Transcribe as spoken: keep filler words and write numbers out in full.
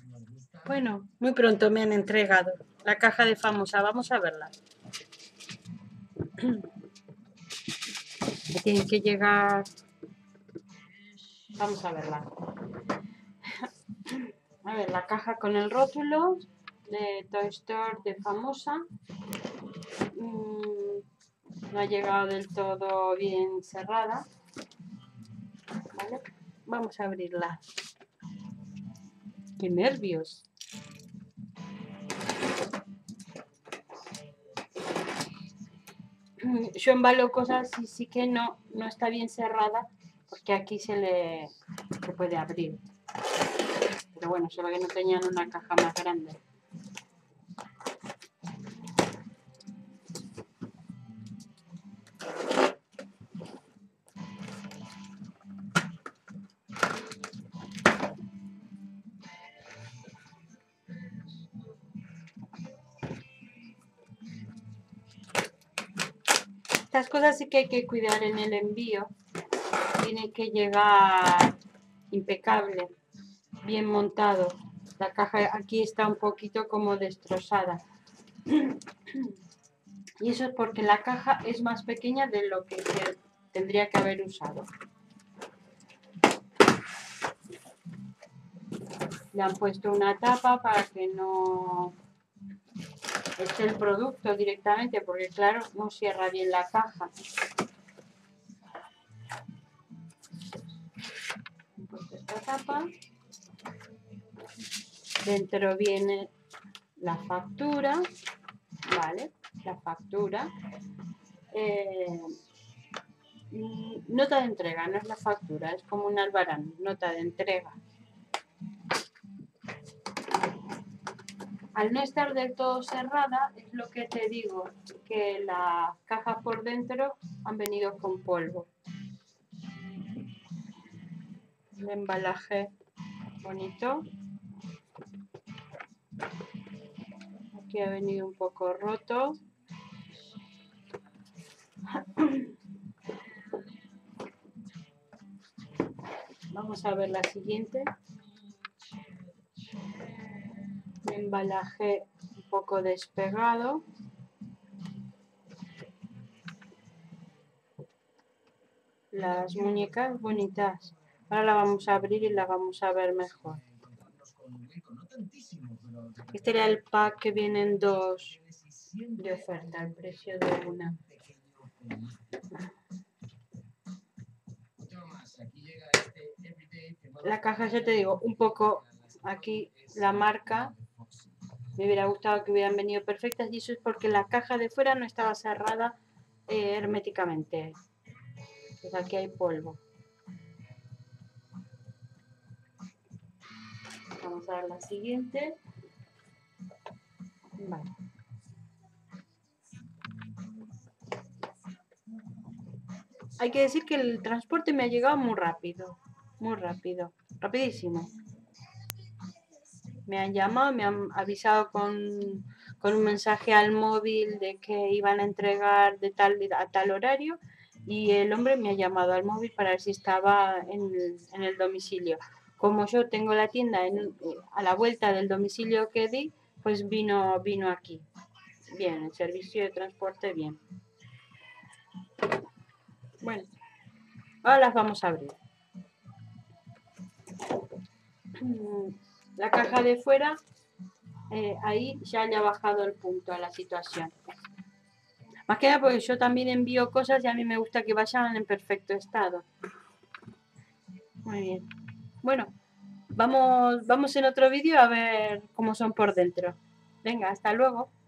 Bueno, muy pronto me han entregado la caja de Famosa. Vamos a verla. Tienen que llegar. Vamos a verla. A ver, la caja con el rótulo de Toy Store de Famosa. Mm, no ha llegado del todo bien cerrada. ¿Vale? Vamos a abrirla. ¡Qué nervios! Yo embalo cosas y sí que no, no está bien cerrada porque aquí se le se puede abrir. Pero bueno, solo que no tenían una caja más grande. Estas cosas sí que hay que cuidar en el envío. Tiene que llegar impecable, bien montado. La caja aquí está un poquito como destrozada. Y eso es porque la caja es más pequeña de lo que se tendría que haber usado. Le han puesto una tapa para que no esté el producto directamente, porque claro, no cierra bien la caja. Han puesto esta tapa. Dentro viene la factura, ¿vale? La factura. Eh, nota de entrega, no es la factura, es como un albarán, nota de entrega. Al no estar del todo cerrada, es lo que te digo, que las cajas por dentro han venido con polvo. El embalaje bonito. Aquí ha venido un poco roto. Vamos a ver la siguiente. El embalaje un poco despegado. Las muñecas bonitas. Ahora la vamos a abrir y la vamos a ver mejor. Este era el pack que vienen dos de oferta, el precio de una. La caja, ya te digo, un poco aquí la marca. Me hubiera gustado que hubieran venido perfectas y eso es porque la caja de fuera no estaba cerrada eh, herméticamente. Pues aquí hay polvo. Vamos a ver la siguiente. Vale. Hay que decir que el transporte me ha llegado muy rápido. Muy rápido. Rapidísimo. Me han llamado, me han avisado con, con un mensaje al móvil de que iban a entregar de tal a tal horario y el hombre me ha llamado al móvil para ver si estaba en el, en el domicilio. Como yo tengo la tienda en, a la vuelta del domicilio que di, pues vino, vino aquí. Bien, el servicio de transporte bien. Bueno, ahora las vamos a abrir. La caja de fuera, eh, ahí ya le ha bajado el punto a la situación. Más que nada porque yo también envío cosas y a mí me gusta que vayan en perfecto estado. Muy bien. Bueno, vamos, vamos en otro vídeo a ver cómo son por dentro. Venga, hasta luego.